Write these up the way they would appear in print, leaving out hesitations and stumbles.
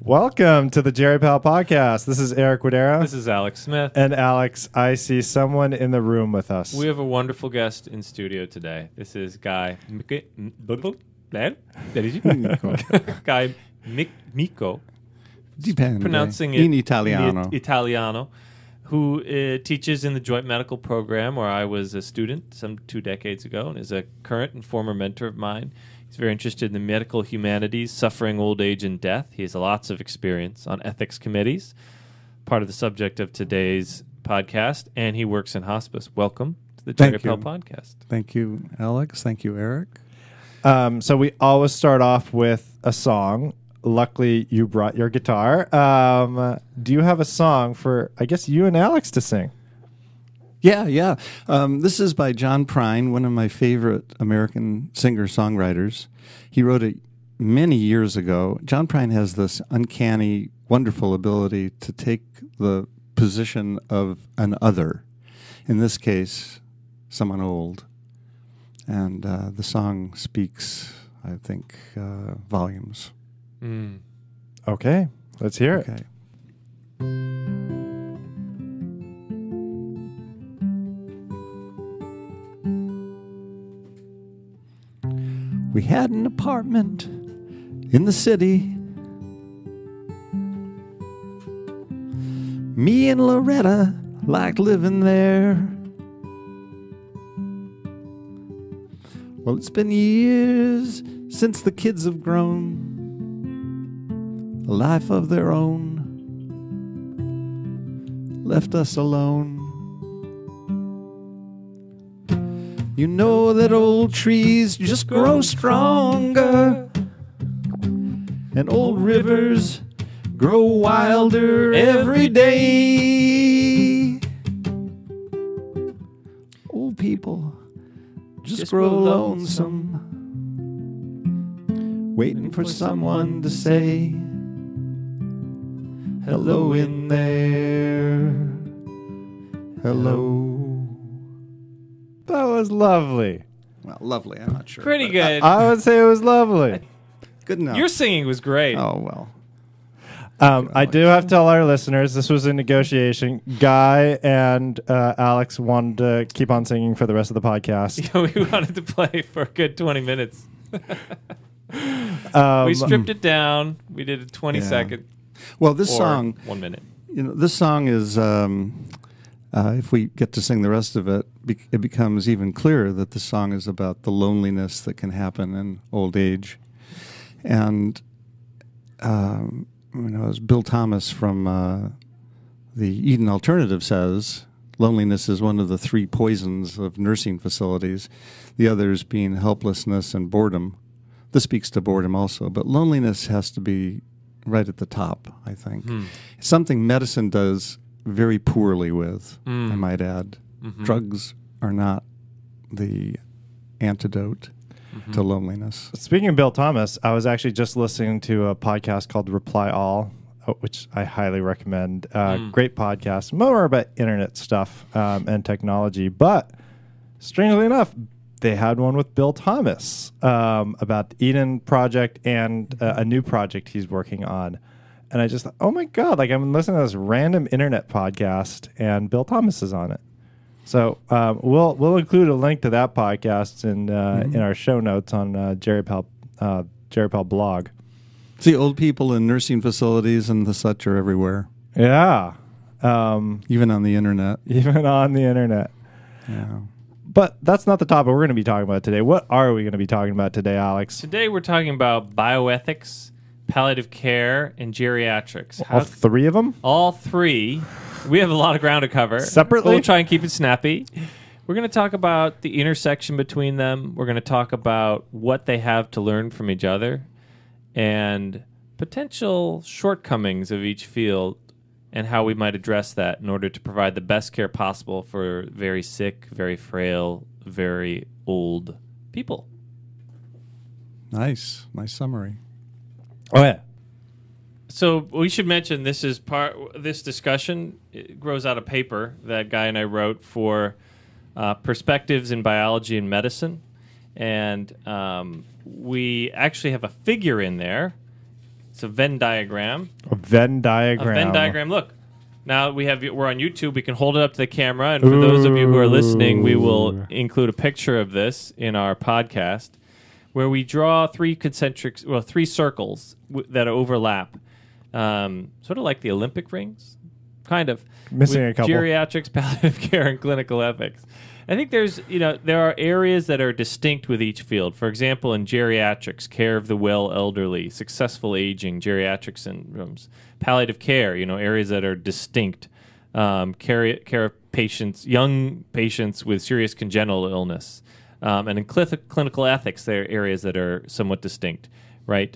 Welcome to the GeriPal podcast. This is Eric Wadera. This is Alex Smith. And Alex, I see someone in the room with us. We have a wonderful guest in studio today. This is Guy Micco. Guy Micco. Depende. Pronouncing it in Italiano. Who teaches in the joint medical program where I was a student some 2 decades ago and is a current and former mentor of mine. He's very interested in the medical humanities, suffering, old age, and death. He has lots of experience on ethics committees, part of the subject of today's podcast, and he works in hospice. Welcome to the GeriPal podcast. Thank you, Alex. Thank you, Eric. So we always start off with a song. Luckily, you brought your guitar. Do you have a song for, I guess, you and Alex to sing? Yeah. This is by John Prine, one of my favorite American singer-songwriters. He wrote it many years ago. John Prine has this uncanny, wonderful ability to take the position of an other, in this case, someone old. And the song speaks, I think, volumes. Okay, let's hear it. Okay. We had an apartment in the city. Me and Loretta liked living there. Well, it's been years since the kids have grown a life of their own, left us alone. You know that old trees just grow stronger, and old rivers grow wilder every day. Old people just grow lonesome, waiting for someone to say hello in there. Hello. That was lovely. Well, lovely, I'm not sure. Pretty good. I would say it was lovely. Good enough. Your singing was great. Oh, well. I do have to tell our listeners, this was a negotiation. Guy and Alex wanted to keep on singing for the rest of the podcast. We wanted to play for a good 20 minutes. We stripped it down. We did a 20-second. Well, this song, 1 minute. This song is, if we get to sing the rest of it, it becomes even clearer that the song is about the loneliness that can happen in old age. And, as Bill Thomas from the Eden Alternative says, loneliness is one of the 3 poisons of nursing facilities, the others being helplessness and boredom. This speaks to boredom also, but loneliness has to be right at the top, I think. Something medicine does very poorly with, I might add. Drugs are not the antidote to loneliness. Speaking of Bill Thomas, I was actually just listening to a podcast called Reply All, which I highly recommend. Great podcast, more about internet stuff and technology. But strangely enough, they had one with Bill Thomas about the Eden Project and a new project he's working on. And I just thought, oh my God, I'm listening to this random internet podcast and Bill Thomas is on it. So we'll include a link to that podcast in our show notes on GeriPal blog. See, old people in nursing facilities and the such are everywhere. Yeah. Even on the internet. Even on the internet. Yeah. But that's not the topic we're going to be talking about today. What are we going to be talking about today, Alex? Today we're talking about bioethics, palliative care, and geriatrics. All 3 of them? All 3. We have a lot of ground to cover. Separately? We'll try and keep it snappy. We're going to talk about the intersection between them. We're going to talk about what they have to learn from each other and potential shortcomings of each field and how we might address that in order to provide the best care possible for very sick, very frail, very old people. Nice summary. Oh, yeah. So we should mention this discussion grows out of paper that Guy and I wrote for Perspectives in Biology and Medicine. And we actually have a figure in there It's a Venn diagram. A Venn diagram. A Venn diagram. Look, now we're on YouTube. We can hold it up to the camera, and for those of you who are listening, we will include a picture of this in our podcast, where we draw three circles that overlap, sort of like the Olympic rings, kind of. Missing a couple. Geriatrics, palliative care, and clinical ethics. I think there are areas that are distinct with each field. For example, in geriatrics, care of the well elderly, successful aging, geriatric syndromes, palliative care, areas that are distinct, care of patients, young patients with serious congenital illness. And in clinical ethics, there are areas that are somewhat distinct, right?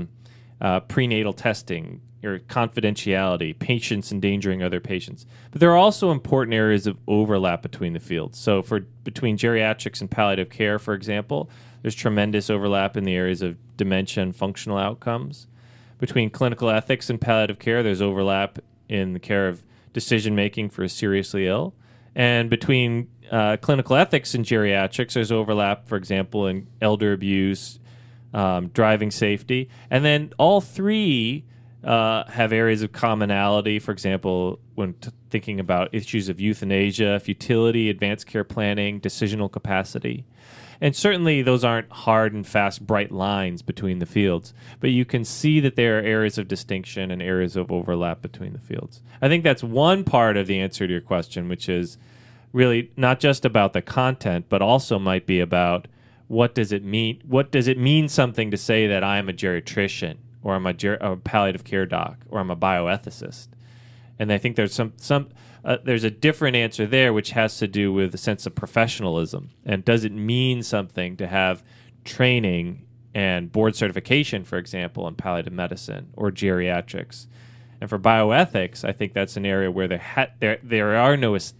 Prenatal testing, or confidentiality, patients endangering other patients. But there are also important areas of overlap between the fields. So between geriatrics and palliative care, for example, there's tremendous overlap in the areas of dementia and functional outcomes. Between clinical ethics and palliative care, there's overlap in the care of decision-making for seriously ill. And between clinical ethics and geriatrics, there's overlap, for example, in elder abuse, driving safety. And then all three have areas of commonality. For example, when thinking about issues of euthanasia, futility, advanced care planning, decisional capacity. And certainly those aren't hard and fast, bright lines between the fields, but you can see that there are areas of distinction and areas of overlap between the fields. I think that's one part of the answer to your question, which is really not just about the content, but also might be about what does it mean? What does it mean something to say that I'm a geriatrician, or I'm a palliative care doc, or I'm a bioethicist? And I think there's there's a different answer there, which has to do with the sense of professionalism. And does it mean something to have training and board certification, for example, in palliative medicine or geriatrics? And for bioethics, I think that's an area where there are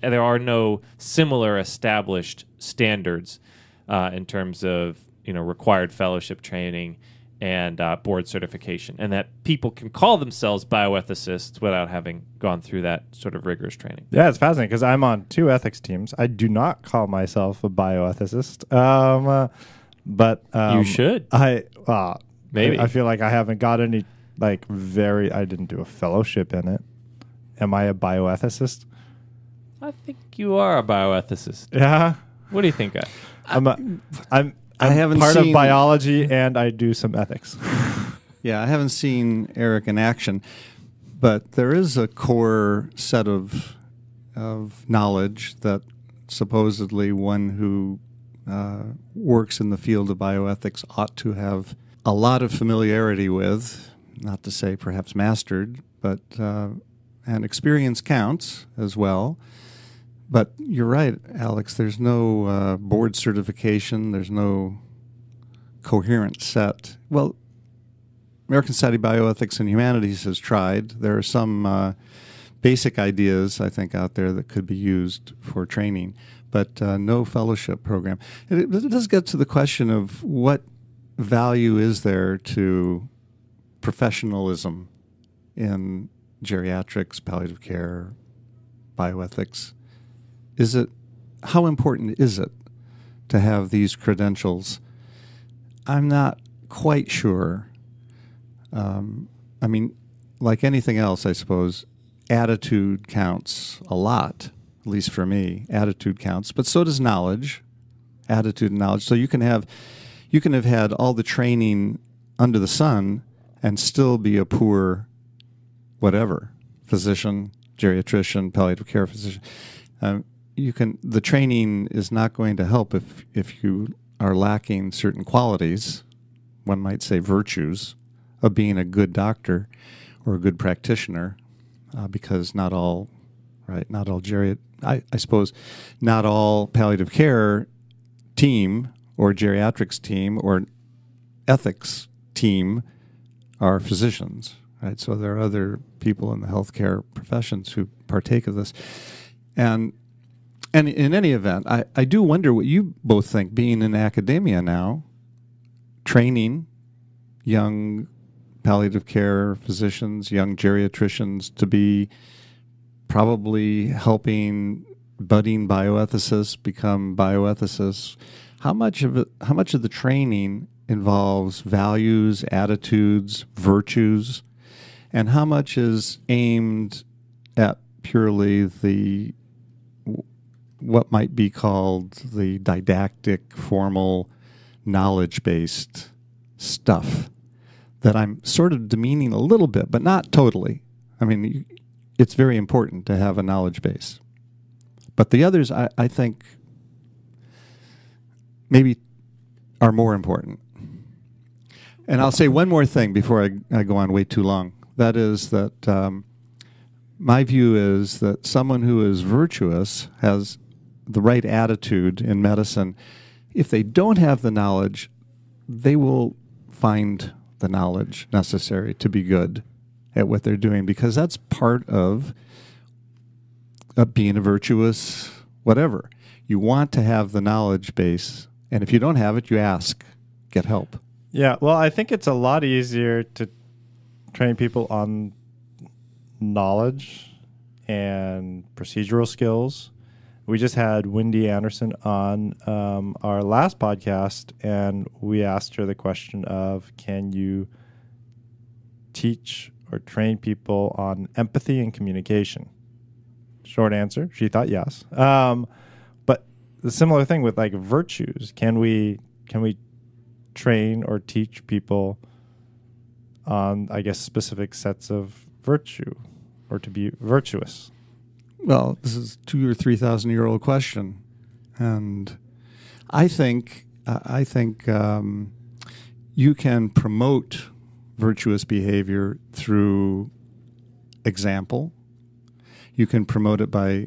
no similar established standards in terms of required fellowship training and board certification, and that people can call themselves bioethicists without having gone through that sort of rigorous training. Yeah, it's fascinating because I'm on two ethics teams. I do not call myself a bioethicist, but you should. Maybe I feel like I haven't got any I didn't do a fellowship in it. Am I a bioethicist? I think you are a bioethicist. Yeah. What do you think? I haven't part of biology, and I do some ethics. Yeah, I haven't seen Eric in action, but there is a core set of knowledge that supposedly one who works in the field of bioethics ought to have a lot of familiarity with, not to say perhaps mastered, but and experience counts as well. But you're right, Alex, there's no board certification, there's no coherent set. Well, American Society of Bioethics and Humanities has tried. There are some basic ideas, I think, out there that could be used for training, but no fellowship program. It does get to the question of what value is there to professionalism in geriatrics, palliative care, bioethics. How important is it to have these credentials? I'm not quite sure. Like anything else, I suppose, attitude counts a lot, at least for me. Attitude counts, but so does knowledge, attitude and knowledge. So you can have had all the training under the sun and still be a poor whatever, physician, geriatrician, palliative care physician. The training is not going to help if you are lacking certain qualities, one might say virtues, of being a good doctor or a good practitioner, because not all palliative care team or geriatrics team or ethics team are physicians, right? So there are other people in the healthcare professions who partake of this. And in any event, I do wonder what you both think, being in academia now, training young palliative care physicians, young geriatricians to be probably helping budding bioethicists become bioethicists. How much of the training involves values, attitudes, virtues, and how much is aimed at purely the what might be called the didactic, formal, knowledge-based stuff that I'm sort of demeaning a little bit, but not totally. I mean, it's very important to have a knowledge base. But the others, I think, maybe are more important. And I'll say one more thing before I go on way too long. That is that my view is that someone who is virtuous has the right attitude in medicine. If they don't have the knowledge, they will find the knowledge necessary to be good at what they're doing, because that's part of being a virtuous whatever. You want to have the knowledge base, and if you don't have it, you ask, get help. Yeah, well, I think it's a lot easier to train people on knowledge and procedural skills. We just had Wendy Anderson on our last podcast, and we asked her the question of, can you teach or train people on empathy and communication? Short answer, she thought yes. But the similar thing with like virtues, can we train or teach people on, I guess, specific sets of virtue or to be virtuous? Well, this is 2,000 or 3,000 year old question, and I think you can promote virtuous behavior through example. You can promote it by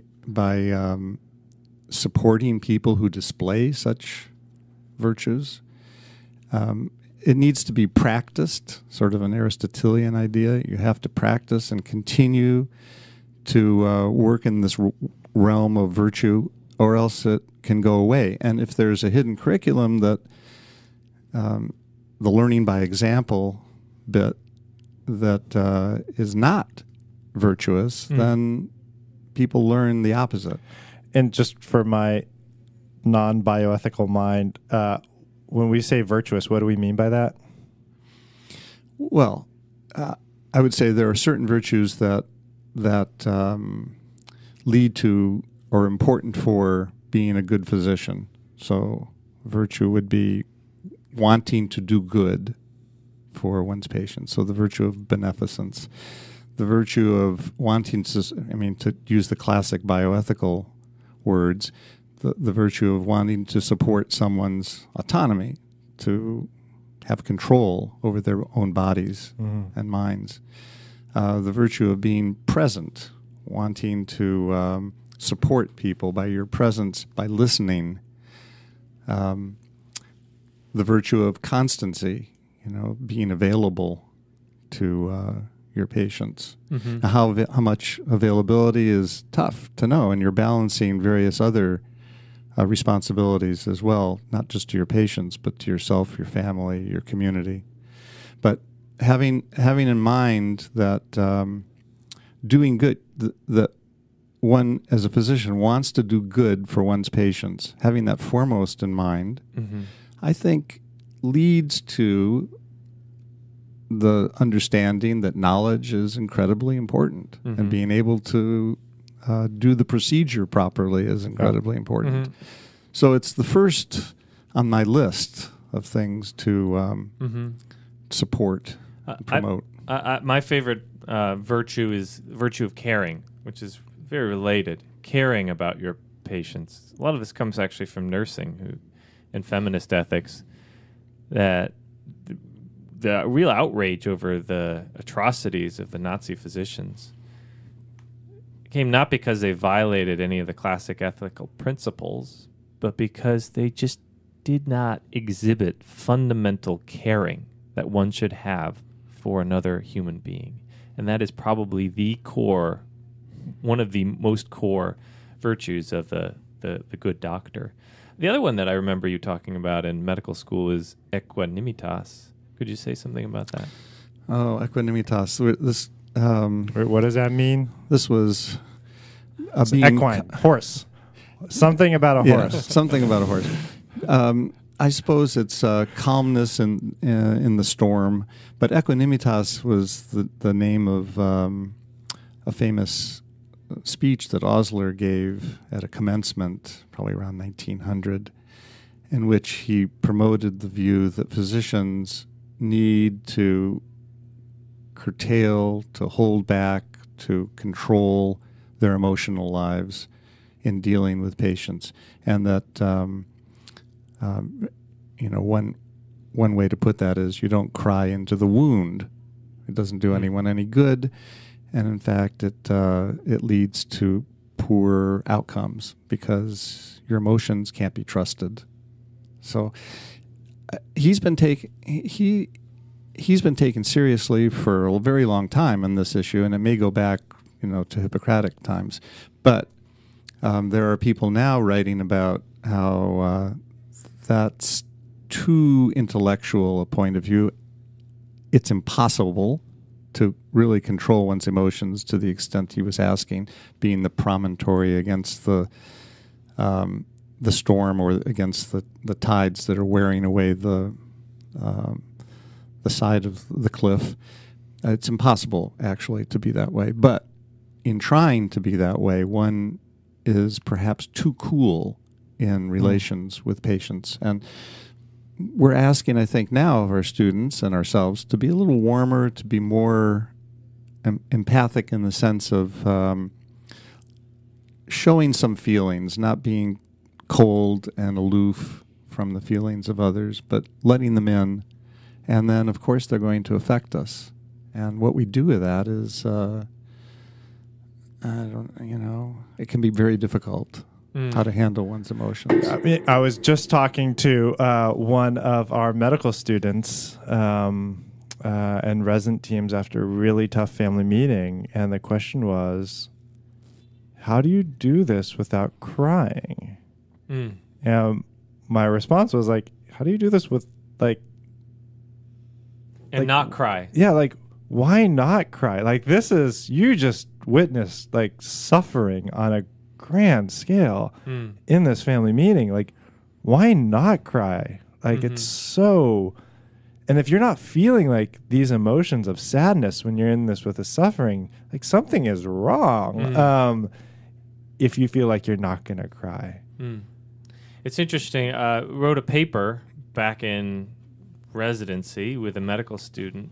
supporting people who display such virtues. It needs to be practiced, sort of an Aristotelian idea. You have to practice and continue to work in this realm of virtue, or else it can go away. And if there's a hidden curriculum that the learning by example bit that is not virtuous, then people learn the opposite. And just for my non-bioethical mind, when we say virtuous, what do we mean by that? Well, I would say there are certain virtues that lead to or are important for being a good physician. So virtue would be wanting to do good for one's patients. So the virtue of beneficence, the virtue of wanting to use the classic bioethical words, the virtue of wanting to support someone's autonomy, to have control over their own bodies and minds. The virtue of being present, wanting to support people by your presence, by listening. The virtue of constancy, being available to your patients. Now, how much availability is tough to know, and you're balancing various other responsibilities as well, not just to your patients, but to yourself, your family, your community. But having in mind that doing good, that one as a physician wants to do good for one's patients, having that foremost in mind, I think leads to the understanding that knowledge is incredibly important, and being able to do the procedure properly is incredibly important. So it's the first on my list of things to support, promote. My favorite virtue is virtue of caring, which is very related. Caring about your patients. A lot of this comes actually from nursing and feminist ethics. That the real outrage over the atrocities of the Nazi physicians came not because they violated any of the classic ethical principles, but because they just did not exhibit fundamental caring that one should have for another human being. And that is probably the core, one of the most core virtues of the good doctor. The other one that I remember you talking about in medical school is equanimitas. Could you say something about that? Oh, equanimitas. This, what does that mean? This was equine, horse. Something about a horse. Something about a horse. I suppose it's calmness in the storm, but equanimitas was the name of a famous speech that Osler gave at a commencement, probably around 1900, in which he promoted the view that physicians need to curtail, to hold back, to control their emotional lives in dealing with patients, and that one way to put that is you don't cry into the wound. It doesn't do anyone any good, and in fact, it leads to poor outcomes because your emotions can't be trusted. So he's been taken seriously for a very long time on this issue, and it may go back, to Hippocratic times. But there are people now writing about how that's too intellectual a point of view. It's impossible to really control one's emotions to the extent he was asking, being the promontory against the storm or against the tides that are wearing away the side of the cliff. It's impossible, actually, to be that way. But in trying to be that way, one is perhaps too cool in relations with patients. And we're asking, I think, now of our students and ourselves to be a little warmer, to be more empathic in the sense of showing some feelings, not being cold and aloof from the feelings of others, but letting them in. And then, of course, they're going to affect us. And what we do with that is, it can be very difficult how to handle one's emotions. I was just talking to one of our medical students and resident teams after a really tough family meeting, and the question was, how do you do this without crying? And my response was like, how do you do this with and not cry? Yeah, why not cry? This is, you just witnessed suffering on a grand scale in this family meeting. Why not cry? It's so, and if you're not feeling these emotions of sadness when you're in this with the suffering, something is wrong. If you feel like you're not going to cry. It's interesting. Wrote a paper back in residency with a medical student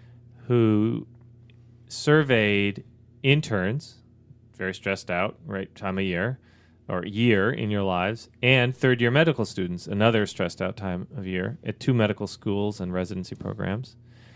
who surveyed interns, very stressed out, right time of year, or year in your lives, and third-year medical students, another stressed out time of year, at 2 medical schools and residency programs,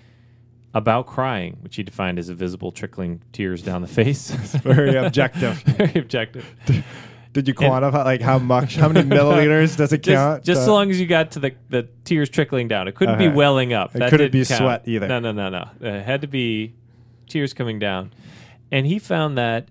about crying, which he defined as a visible trickling tears down the face. Very objective. Very objective. Did you quantify how many milliliters does it count? Just so long as you got to the tears trickling down. It couldn't be welling up. It couldn't be count. Sweat either. No. It had to be tears coming down. And he found that,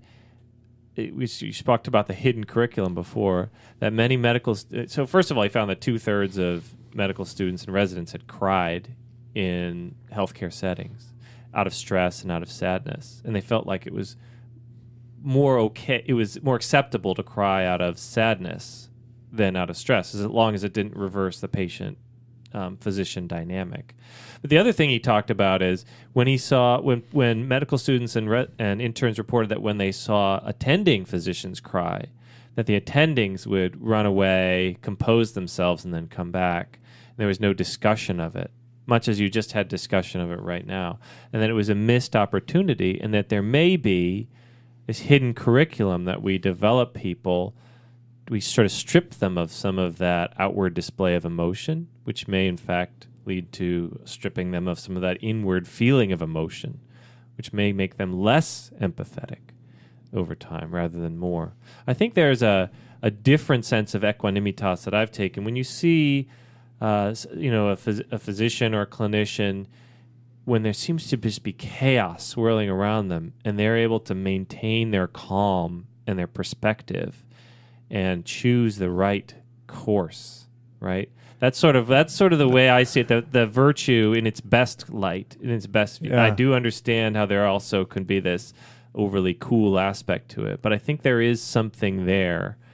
we talked about the hidden curriculum before, that many so first of all, he found that 2/3 of medical students and residents had cried in healthcare settings out of stress and out of sadness. And they felt like it was more acceptable to cry out of sadness than out of stress, as long as it didn't reverse the patient physician dynamic. But the other thing he talked about is when he saw when medical students and interns reported that when they saw attending physicians cry, that the attendings would run away, compose themselves, and then come back. And there was no discussion of it, much as you just had discussion of it right now, and that it was a missed opportunity, and that there may be this hidden curriculum that we develop people, we sort of strip them of some of that outward display of emotion, which may in fact lead to stripping them of some of that inward feeling of emotion, which may make them less empathetic over time rather than more. I think there's a different sense of equanimitas that I've taken. When you see a physician or a clinician, when there seems to just be chaos swirling around them, and they're able to maintain their calm and their perspective and choose the right course, right? That's sort of the way I see it, the virtue in its best light, in its best view. Yeah. I do understand how there also can be this overly cool aspect to it, but I think there is something there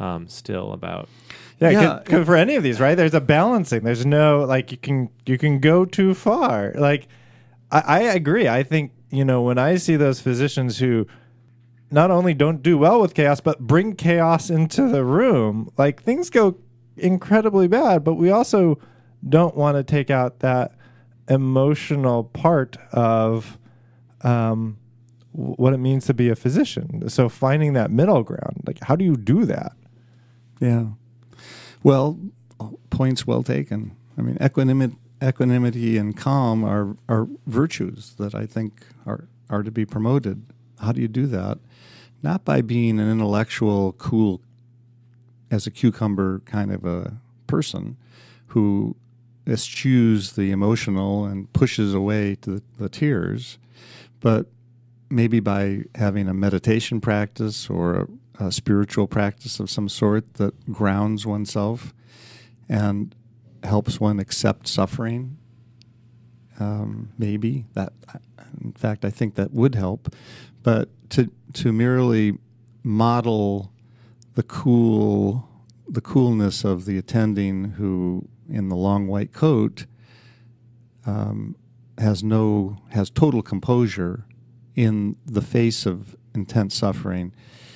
still about. Yeah, 'cause for any of these, right? There's a balancing. There's no like you can go too far. Like I agree. I think when I see those physicians who not only don't do well with chaos, but bring chaos into the room, like things go incredibly bad. But we also don't want to take out that emotional part of what it means to be a physician. So finding that middle ground, like how do you do that? Yeah. Well, points well taken. I mean, equanimity and calm are virtues that I think are to be promoted. How do you do that? Not by being an intellectual, cool, as a cucumber kind of a person who eschews the emotional and pushes away to the tears, but maybe by having a meditation practice or a spiritual practice of some sort that grounds oneself and helps one accept suffering. Maybe that, in fact, I think that would help. But to merely model the coolness of the attending who, in the long white coat, has total composure in the face of intense suffering.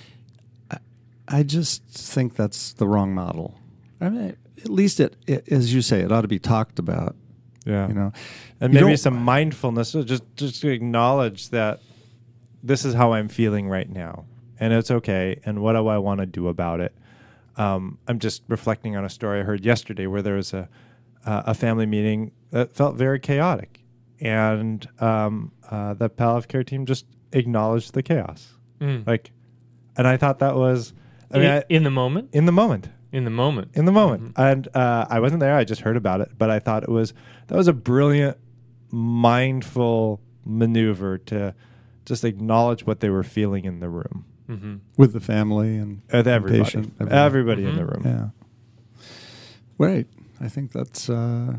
I just think that's the wrong model. I mean, at least it, as you say, it ought to be talked about. Yeah, and maybe some mindfulness, just to acknowledge that this is how I'm feeling right now, and it's okay. And what do I want to do about it? I'm just reflecting on a story I heard yesterday where there was a family meeting that felt very chaotic, and the palliative care team just acknowledged the chaos, and I thought that was. In the moment? In the moment. Mm-hmm. And I wasn't there. I just heard about it. But I thought that was a brilliant, mindful maneuver to just acknowledge what they were feeling in the room. Mm-hmm. With the family and with everybody. Patient, everybody in the room. Yeah. Right. I think that's...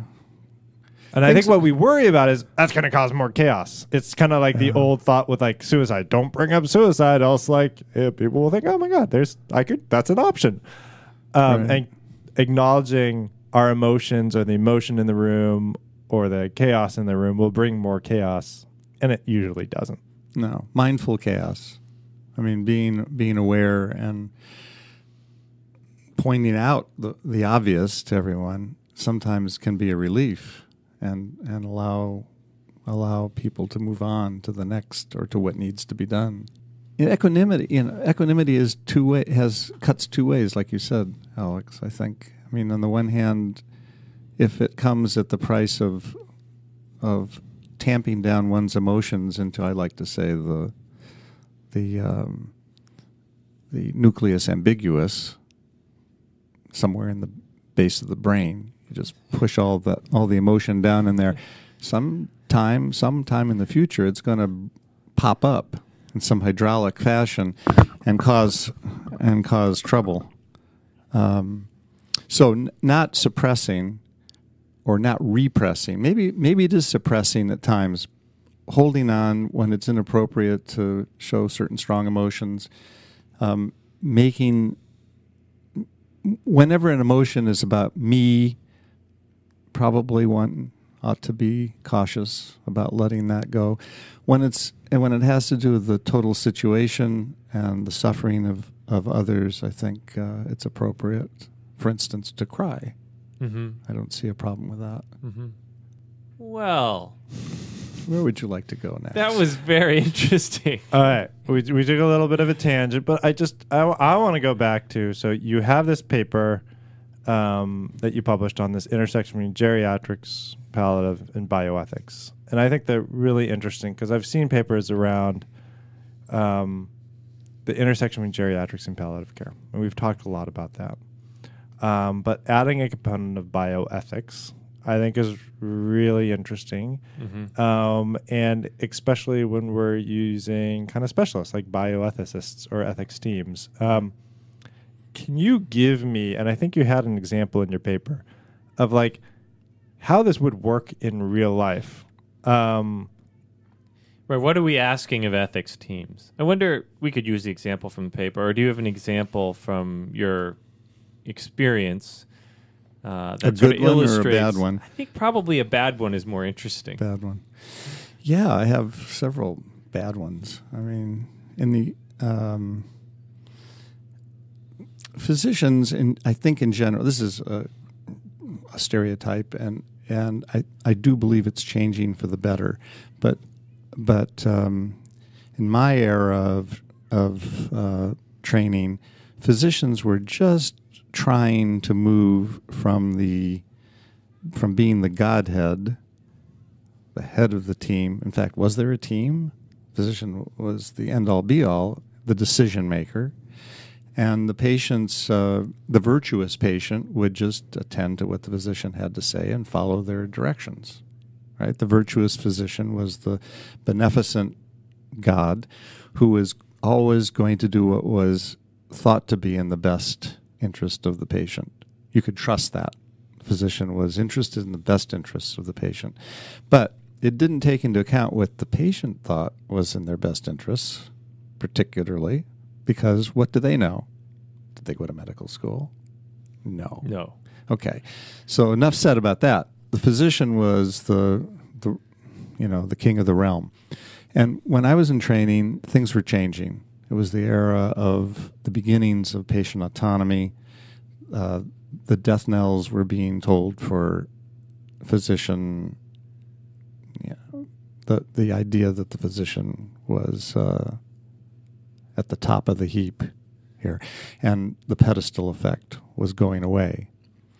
And I think what we worry about is that's going to cause more chaos. It's kind of like the old thought with like suicide. Don't bring up suicide, else like people will think, oh my God, that's an option. Right. And acknowledging our emotions or the emotion in the room or the chaos in the room will bring more chaos, and it usually doesn't. No, mindful chaos. I mean, being aware and pointing out the obvious to everyone sometimes can be a relief. And allow people to move on to the next or to what needs to be done. Equanimity is cuts two ways, like you said, Alex. I think. I mean, on the one hand, if it comes at the price of tamping down one's emotions into, I like to say, the nucleus ambiguus, somewhere in the base of the brain. You just push all the emotion down in there. Sometime in the future, it's going to pop up in some hydraulic fashion and cause trouble. So not suppressing or not repressing. Maybe it is suppressing at times, holding on when it's inappropriate to show certain strong emotions, whenever an emotion is about me. Probably one ought to be cautious about letting that go. When it has to do with the total situation and the suffering of others, I think it's appropriate, for instance, to cry. Mm-hmm. I don't see a problem with that. Mm-hmm. Well, where would you like to go next? That was very interesting. All right, we took a little bit of a tangent, but I want to go back to, so you have this paper that you published on this intersection between geriatrics, palliative, and bioethics. And I think they're really interesting because I've seen papers around the intersection between geriatrics and palliative care. And we've talked a lot about that. But adding a component of bioethics, I think, is really interesting. Mm-hmm. And especially when we're using kind of specialists like bioethicists or ethics teams. Can you give me, and I think you had an example in your paper, of like how this would work in real life? Right. What are we asking of ethics teams? I wonder, we could use the example from the paper, or do you have an example from your experience that A sort good of one or a illustrates? bad one? I think probably a bad one is more interesting. Bad one. Yeah, I have several bad ones. I mean, in the physicians, I think in general, this is a stereotype, and I do believe it's changing for the better. But in my era of training, physicians were just trying to move from being the Godhead, the head of the team. In fact, was there a team? Physician was the end-all, be-all, the decision maker. And the patients, the virtuous patient, would just attend to what the physician had to say and follow their directions. Right? The virtuous physician was the beneficent God who was always going to do what was thought to be in the best interest of the patient. You could trust that. The physician was interested in the best interests of the patient. But it didn't take into account what the patient thought was in their best interests, particularly, because what do they know? Did they go to medical school? No. No. Okay. So enough said about that. The physician was the king of the realm. And when I was in training, things were changing. It was the era of the beginnings of patient autonomy. The death knells were being tolled for physician. The idea that the physician was at the top of the heap here, and the pedestal effect was going away.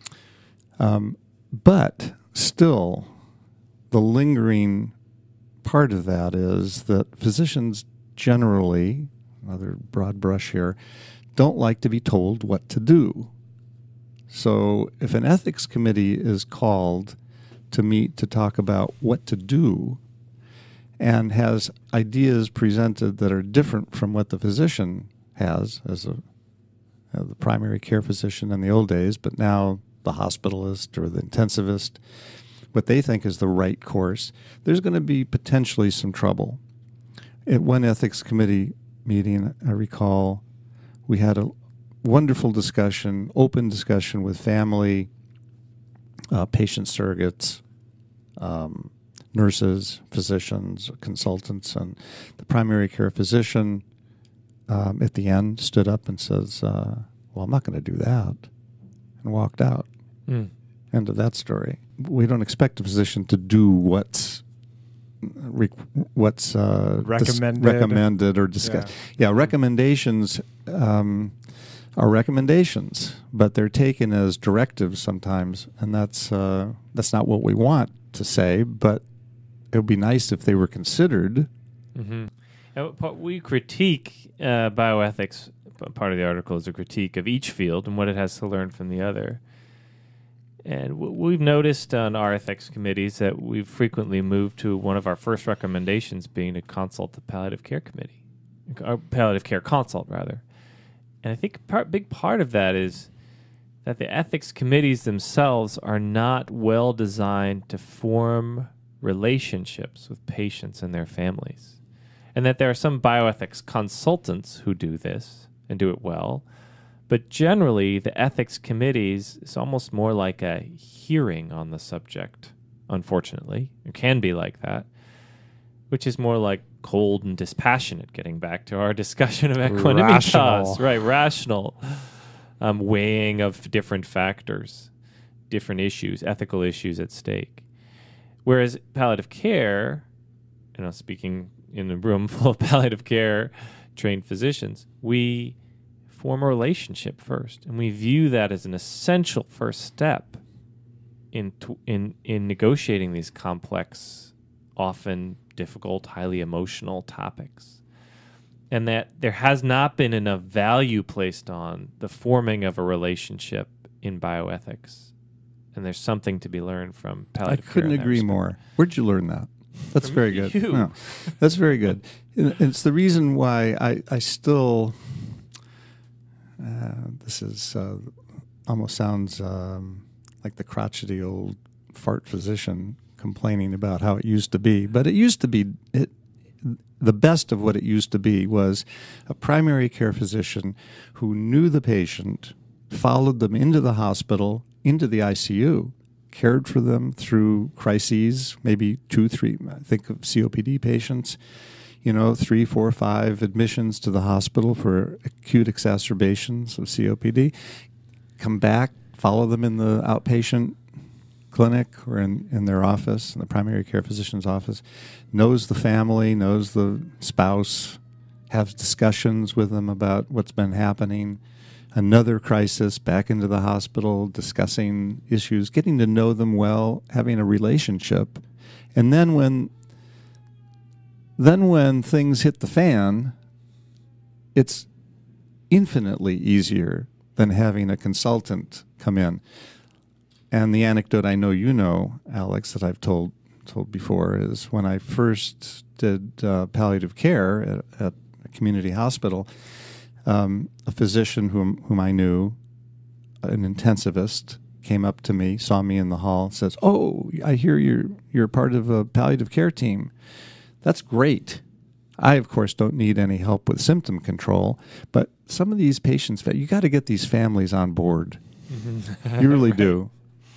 But still, the lingering part of that is that physicians generally, another broad brush here, don't like to be told what to do. So if an ethics committee is called to meet to talk about what to do and has ideas presented that are different from what the physician has as the primary care physician in the old days, but now the hospitalist or the intensivist, what they think is the right course, there's going to be potentially some trouble. At one ethics committee meeting, I recall, we had a wonderful discussion, open discussion with family, patient surrogates, nurses, physicians, consultants, and the primary care physician at the end stood up and says, well, I'm not going to do that, and walked out. End of that story. We don't expect a physician to do what's recommended or discussed. Yeah, recommendations are recommendations, but they're taken as directives sometimes, and that's not what we want to say, but it would be nice if they were considered. We critique bioethics. Part of the article is a critique of each field and what it has to learn from the other. And we've noticed on our ethics committees that we've frequently moved to one of our first recommendations being to consult the palliative care committee, or palliative care consult, rather. And I think a big part of that is that the ethics committees themselves are not well designed to form relationships with patients and their families. And that there are some bioethics consultants who do this and do it well. But generally, the ethics committees is almost more like a hearing on the subject, unfortunately. It can be like that, which is more like cold and dispassionate, getting back to our discussion of equanimity. Right, rational. Weighing of different factors, different issues, ethical issues at stake. Whereas palliative care, speaking in a room full of palliative care trained physicians, we form a relationship first, and we view that as an essential first step in negotiating these complex, often difficult, highly emotional topics. And that there has not been enough value placed on the forming of a relationship in bioethics. And there's something to be learned from palliative care. I couldn't agree more. Where'd you learn that? That's very good. No, that's very good. It's the reason why I still... this is almost sounds like the crotchety old fart physician complaining about how it used to be. But it used to be... the best of what it used to be was a primary care physician who knew the patient, followed them into the hospital, into the ICU, cared for them through crises, maybe 2, 3, I think of COPD patients, 3, 4, 5 admissions to the hospital for acute exacerbations of COPD, come back, follow them in the outpatient clinic or in their office, in the primary care physician's office, knows the family, knows the spouse, has discussions with them about what's been happening, another crisis, back into the hospital, discussing issues, getting to know them well, having a relationship. And then when things hit the fan, it's infinitely easier than having a consultant come in. And the anecdote I know you know, Alex, that I've told before is when I first did palliative care at a community hospital, a physician whom I knew, an intensivist, came up to me, saw me in the hall, says, "Oh, I hear you're part of a palliative care team. That's great. I, of course, don't need any help with symptom control, but some of these patients, you got to get these families on board. Mm-hmm. You really do."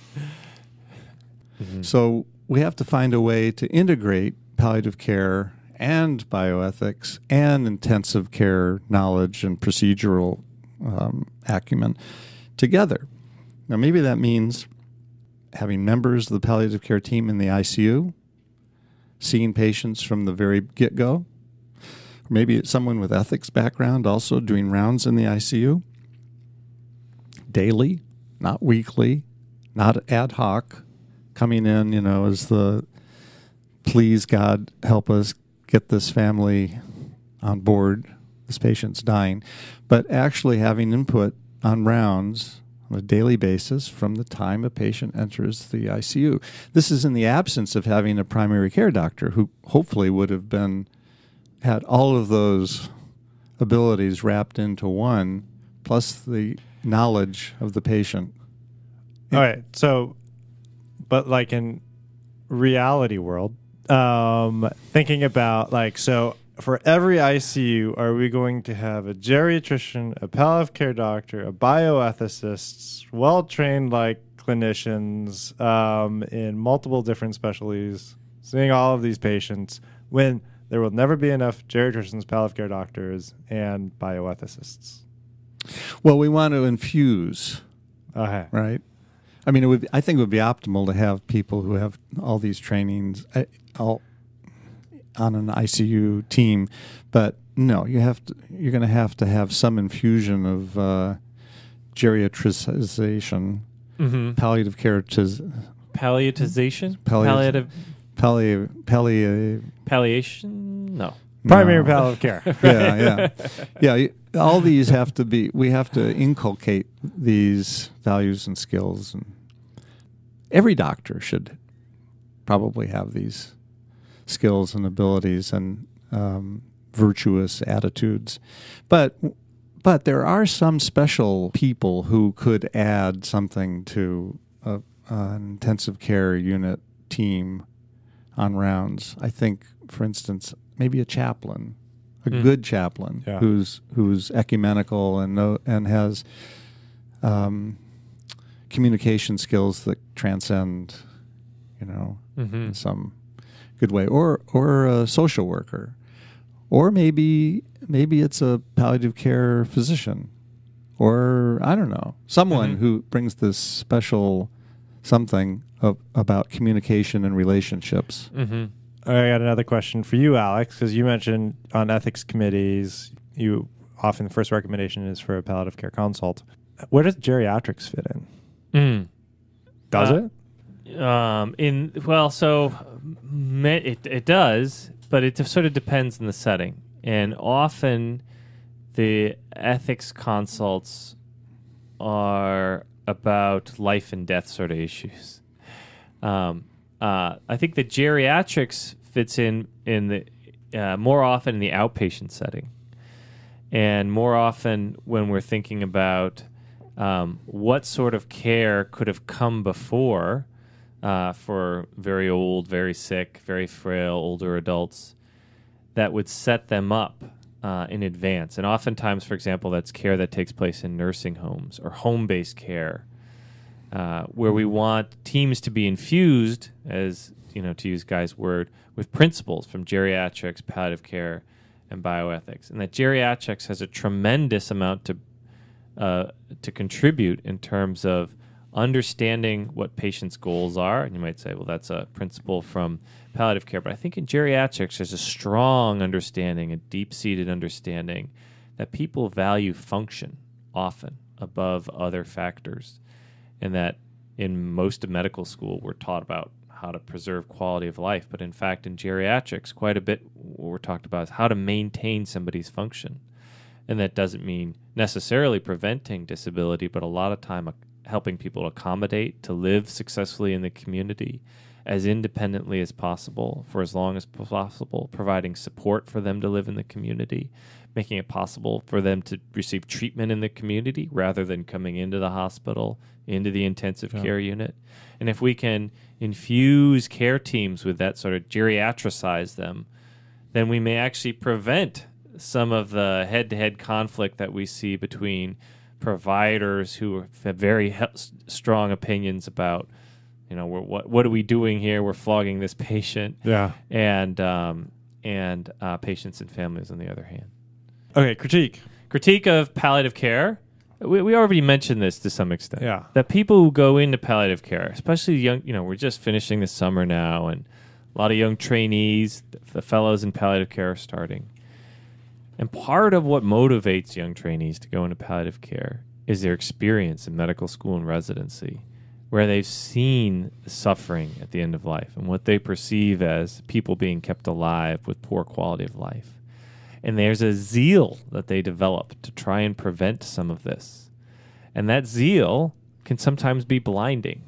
Mm-hmm. So we have to find a way to integrate palliative care and bioethics and intensive care knowledge and procedural acumen together. Now, maybe that means having members of the palliative care team in the ICU, seeing patients from the very get-go. Maybe it's someone with ethics background also doing rounds in the ICU daily, not weekly, not ad hoc, coming in, as the please God help us get this family on board, this patient's dying, but actually having input on rounds on a daily basis from the time a patient enters the ICU. This is in the absence of having a primary care doctor who hopefully would have had all of those abilities wrapped into one, plus the knowledge of the patient. All right. So, but like in reality world, thinking about so for every ICU, are we going to have a geriatrician, a palliative care doctor, a bioethicist, well-trained clinicians in multiple different specialties, seeing all of these patients, when there will never be enough geriatricians, palliative care doctors, and bioethicists? Well, we want to infuse, right? I mean, I think it would be optimal to have people who have all these trainings all on an ICU team, but no, you're going to have some infusion of geriatricization, mm-hmm. palliative care palliatization, palliation, no. Primary palliative care. Yeah. All these have to be. We have to inculcate these values and skills, and every doctor should probably have these skills and abilities and virtuous attitudes. But there are some special people who could add something to an intensive care unit team on rounds. I think, for instance, maybe a chaplain, a good chaplain who's ecumenical and has communication skills that transcend, in some good way, or a social worker, or maybe it's a palliative care physician, or I don't know, someone who brings this special something about communication and relationships. Mm-hmm. I got another question for you, Alex, because you mentioned on ethics committees, you often the first recommendation is for a palliative care consult. Where does geriatrics fit in? Does it? It does, but it sort of depends on the setting. And often the ethics consults are about life and death sort of issues. I think the geriatrics fits in the more often in the outpatient setting, and more often when we're thinking about what sort of care could have come before for very old, very sick, very frail older adults. that would set them up in advance. And oftentimes, for example, that's care that takes place in nursing homes or home-based care, where we want teams to be infused, as to use Guy's word, with principles from geriatrics, palliative care, and bioethics. And that geriatrics has a tremendous amount to contribute in terms of understanding what patients' goals are. And you might say, well, that's a principle from palliative care. But I think in geriatrics, there's a strong understanding, a deep-seated understanding that people value function often above other factors. And that in most of medical school, we're taught about how to preserve quality of life. But in fact, in geriatrics, quite a bit what we're talked about is how to maintain somebody's function. And that doesn't mean necessarily preventing disability, but a lot of time helping people accommodate, to live successfully in the community as independently as possible for as long as possible, providing support for them to live in the community, making it possible for them to receive treatment in the community rather than coming into the hospital, into the intensive care unit. And if we can infuse care teams with that, sort of geriatricize them, then we may actually prevent some of the head-to-head conflict that we see between providers who have very strong opinions about, what are we doing here? We're flogging this patient. Yeah. And patients and families on the other hand. Okay, critique of palliative care. We already mentioned this to some extent. Yeah. That people who go into palliative care, especially young, we're just finishing the summer now, and a lot of young trainees, the fellows in palliative care are starting. And part of what motivates young trainees to go into palliative care is their experience in medical school and residency, where they've seen the suffering at the end of life and what they perceive as people being kept alive with poor quality of life. And there's a zeal that they develop to try and prevent some of this. And that zeal can sometimes be blinding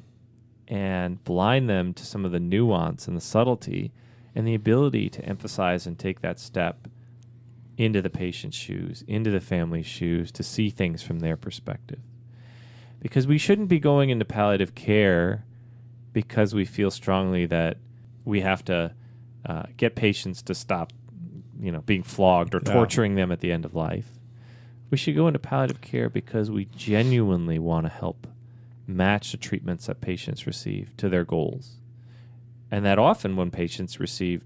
and blind them to some of the nuance and the subtlety and the ability to emphasize and take that step into the patient's shoes, into the family's shoes, to see things from their perspective. Because we shouldn't be going into palliative care because we feel strongly that we have to get patients to stop being flogged or torturing them at the end of life. We should go into palliative care because we genuinely want to help match the treatments that patients receive to their goals. And that often when patients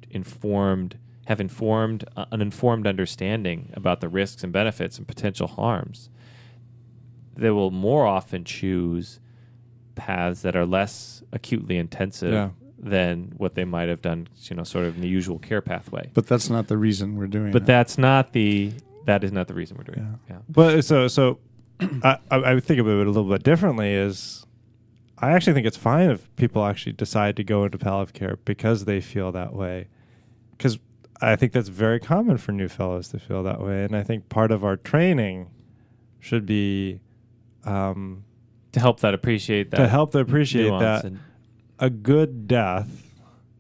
have an informed understanding about the risks and benefits and potential harms, they will more often choose paths that are less acutely intensive than what they might have done, sort of in the usual care pathway. But that's not the reason we're doing it. But that is not the reason we're doing it. Yeah. But so I think about it a little bit differently. Is I actually think it's fine if people actually decide to go into palliative care because they feel that way. Because I think that's very common for new fellows to feel that way. And I think part of our training should be to help them appreciate that. To help them appreciate that a good death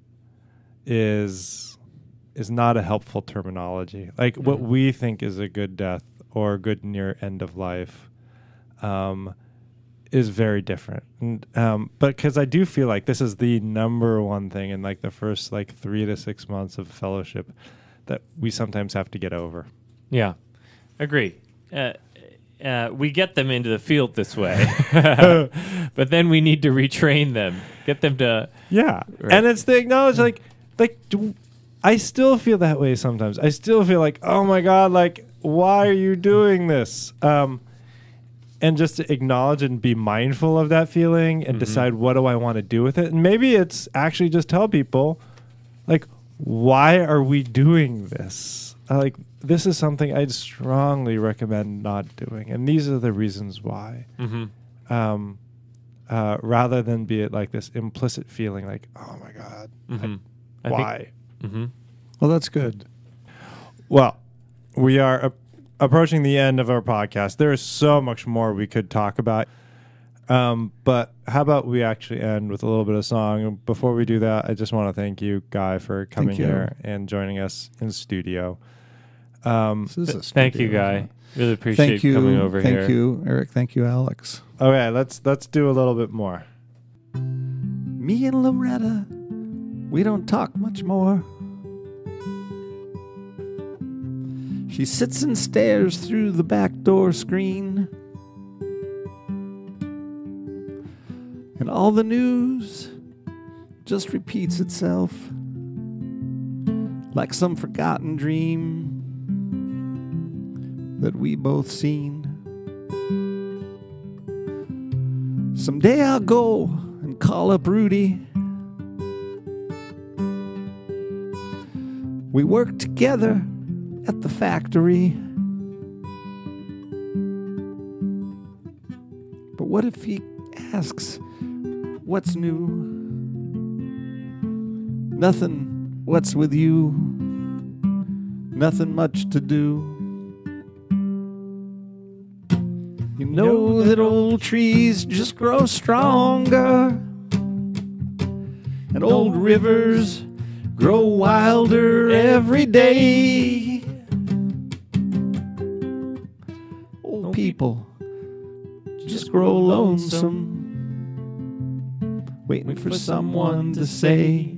is not a helpful terminology. Like what we think is a good death or a good near end of life is very different. And, but because I do feel like this is the number one thing in like the first 3 to 6 months of fellowship that we sometimes have to get over. Yeah, agree. We get them into the field this way, but then we need to retrain them, get them to... Yeah, right. And it's the acknowledge, I still feel that way sometimes. I still feel like, oh my God, why are you doing this? And just to acknowledge and be mindful of that feeling and decide what do I want to do with it. And maybe it's actually just tell people, why are we doing this? This is something I'd strongly recommend not doing. And these are the reasons why. Rather than be it this implicit feeling oh my God, why? Well, that's good. Well, we are approaching the end of our podcast. There is so much more we could talk about. But how about we actually end with a little bit of song? Before we do that, I just want to thank you, Guy, for coming here and joining us in the studio. Thank you, Guy. Really appreciate you coming over here. Thank you, Eric. Thank you, Alex. Okay, let's do a little bit more. Me and Loretta, we don't talk much more. She sits and stares through the back door screen. And all the news just repeats itself like some forgotten dream that we both seen. Someday I'll go and call up Rudy. We work together at the factory. But what if he asks, what's new? Nothing, what's with you? Nothing much to do. You know that old trees just grow stronger, and old rivers grow wilder every day. Old people just grow lonesome, waiting for someone to say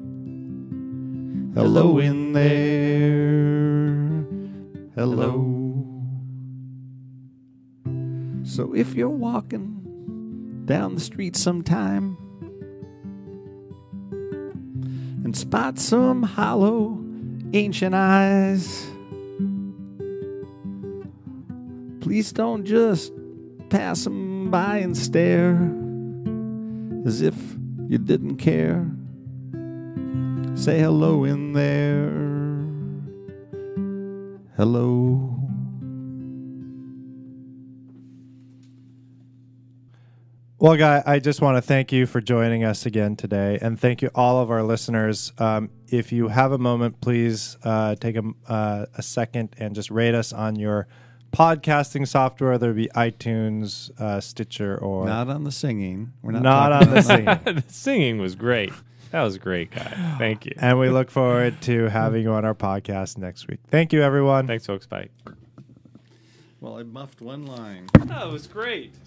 hello in there, hello. So if you're walking down the street sometime and spot some hollow ancient eyes, please don't just pass them by and stare as if you didn't care. Say hello in there, hello. Well, Guy, I just want to thank you for joining us again today, and thank you all of our listeners. If you have a moment, please take a second and just rate us on your podcasting software, whether it be iTunes, Stitcher, or... Not on the singing. We're not on the singing. The singing was great. That was great, Guy. Thank you. And we look forward to having you on our podcast next week. Thank you, everyone. Thanks, folks. Bye. Well, I muffed one line. That was great.